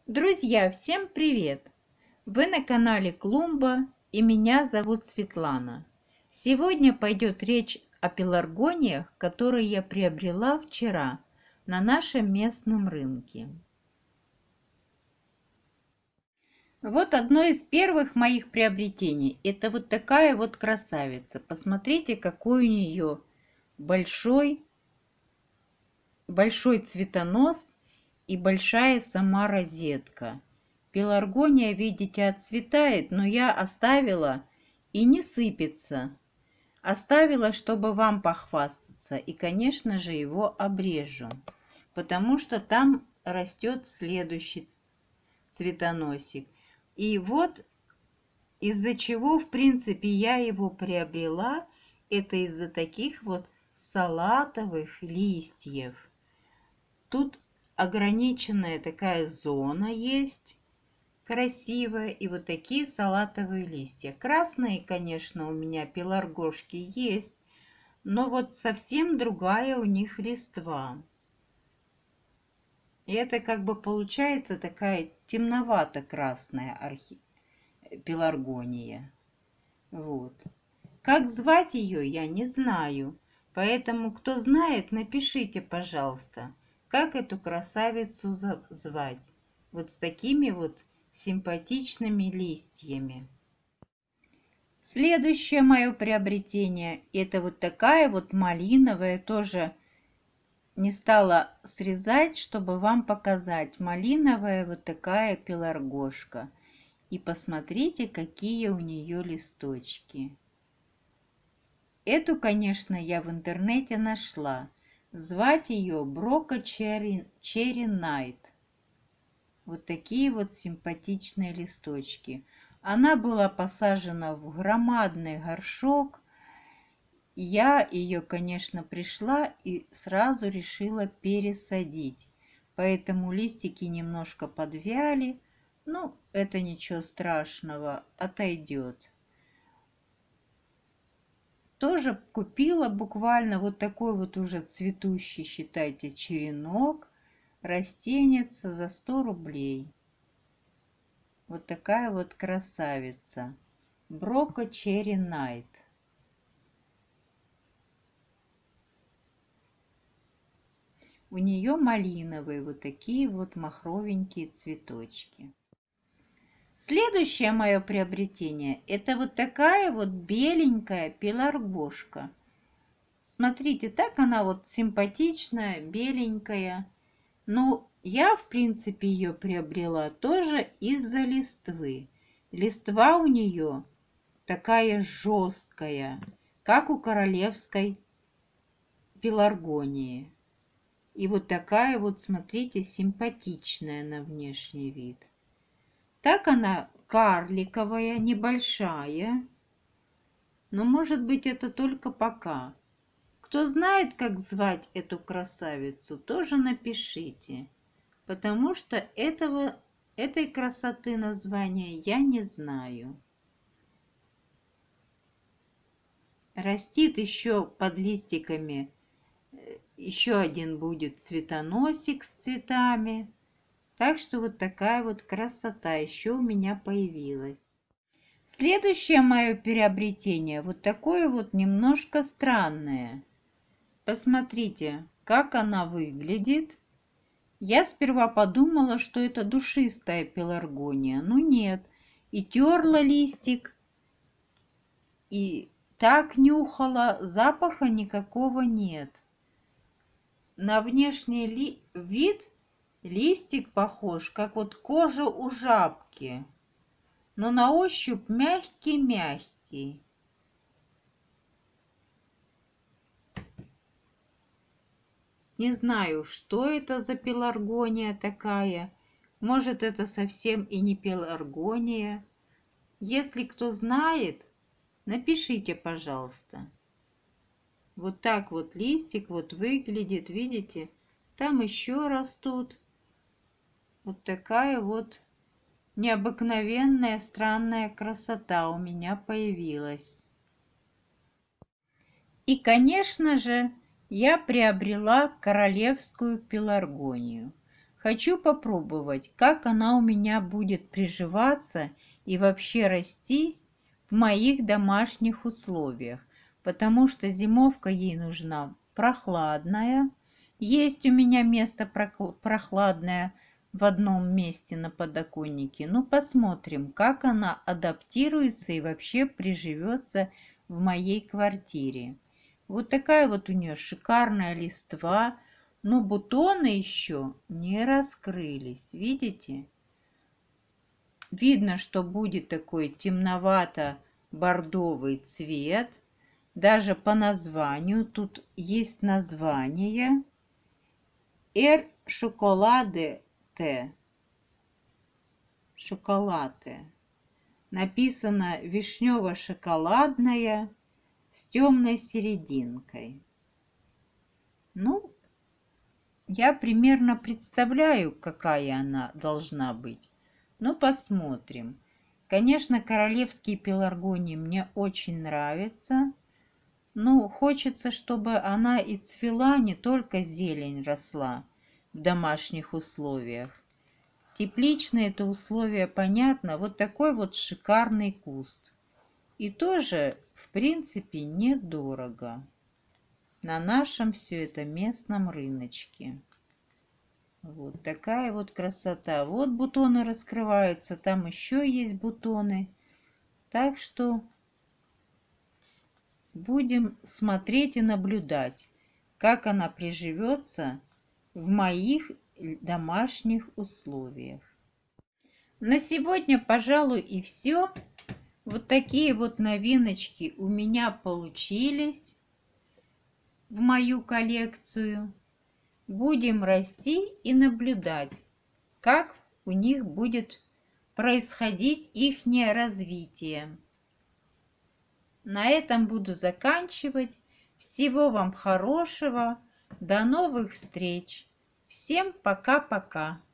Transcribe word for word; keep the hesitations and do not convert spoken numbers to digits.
Друзья, всем привет! Вы на канале Клумба и меня зовут Светлана. Сегодня пойдет речь о пеларгониях, которые я приобрела вчера на нашем местном рынке. Вот одно из первых моих приобретений. Это вот такая вот красавица. Посмотрите, какой у нее большой, большой цветонос и большая сама розетка. Пеларгония, видите, отцветает, но я оставила и не сыпется. Оставила, чтобы вам похвастаться. И, конечно же, его обрежу, потому что там растет следующий цветоносик. И вот из-за чего, в принципе, я его приобрела, это из-за таких вот салатовых листьев. Тут ограниченная такая зона есть, красивая, и вот такие салатовые листья. Красные, конечно, у меня пеларгошки есть, но вот совсем другая у них листва. И это как бы получается такая темновато-красная архи... пеларгония. Вот. Как звать ее, я не знаю. Поэтому, кто знает, напишите, пожалуйста, как эту красавицу звать. Вот с такими вот симпатичными листьями. Следующее мое приобретение – это вот такая вот малиновая, тоже не стала срезать, чтобы вам показать. Малиновая вот такая пеларгошка. И посмотрите, какие у нее листочки. Эту, конечно, я в интернете нашла. Звать ее Брока Черри Найт. Вот такие вот симпатичные листочки. Она была посажена в громадный горшок. Я ее, конечно, пришла и сразу решила пересадить. Поэтому листики немножко подвяли. Ну, это ничего страшного, отойдет. Тоже купила буквально вот такой вот уже цветущий, считайте, черенок, растеница за сто рублей. Вот такая вот красавица. Брока Черри Найт. У нее малиновые вот такие вот махровенькие цветочки. Следующее мое приобретение – это вот такая вот беленькая пеларгошка. Смотрите, так она вот симпатичная, беленькая. Но я, в принципе, ее приобрела тоже из-за листвы. Листва у нее такая жесткая, как у королевской пеларгонии. И вот такая вот, смотрите, симпатичная на внешний вид. Так она карликовая, небольшая, но может быть это только пока. Кто знает, как звать эту красавицу, тоже напишите, потому что этого, этой красоты названия я не знаю. Растит еще под листиками, еще один будет цветоносик с цветами. Так что вот такая вот красота еще у меня появилась. Следующее мое приобретение вот такое вот немножко странное. Посмотрите, как она выглядит. Я сперва подумала, что это душистая пеларгония, но нет. И терла листик, и так нюхала, запаха никакого нет. На внешний ли... вид листик похож, как вот кожа у жабки, но на ощупь мягкий-мягкий. Не знаю, что это за пеларгония такая. Может, это совсем и не пеларгония. Если кто знает, напишите, пожалуйста. Вот так вот листик вот выглядит, видите? Там еще растут. Вот такая вот необыкновенная странная красота у меня появилась. И, конечно же, я приобрела королевскую пеларгонию. Хочу попробовать, как она у меня будет приживаться и вообще расти в моих домашних условиях, потому что зимовка ей нужна прохладная. Есть у меня место прохладное в одном месте на подоконнике. Ну, посмотрим, как она адаптируется и вообще приживется в моей квартире. Вот такая вот у нее шикарная листва. Но бутоны еще не раскрылись. Видите? Видно, что будет такой темновато-бордовый цвет. Даже по названию. Тут есть название. Эр шоколаде Т. Шоколате. Написано вишнево-шоколадная с темной серединкой. Ну, я примерно представляю, какая она должна быть. Но посмотрим. Конечно, королевские пеларгонии мне очень нравятся. Но хочется, чтобы она и цвела, не только зелень росла в домашних условиях. Тепличные это условия, понятно. Вот такой вот шикарный куст. И тоже, в принципе, недорого. На нашем все это местном рыночке. Вот такая вот красота. Вот бутоны раскрываются, там еще есть бутоны. Так что будем смотреть и наблюдать, как она приживется в моих домашних условиях. На сегодня, пожалуй, и все. Вот такие вот новиночки у меня получились в мою коллекцию. Будем расти и наблюдать, как у них будет происходить ихнее развитие. На этом буду заканчивать. Всего вам хорошего. До новых встреч. Всем пока-пока.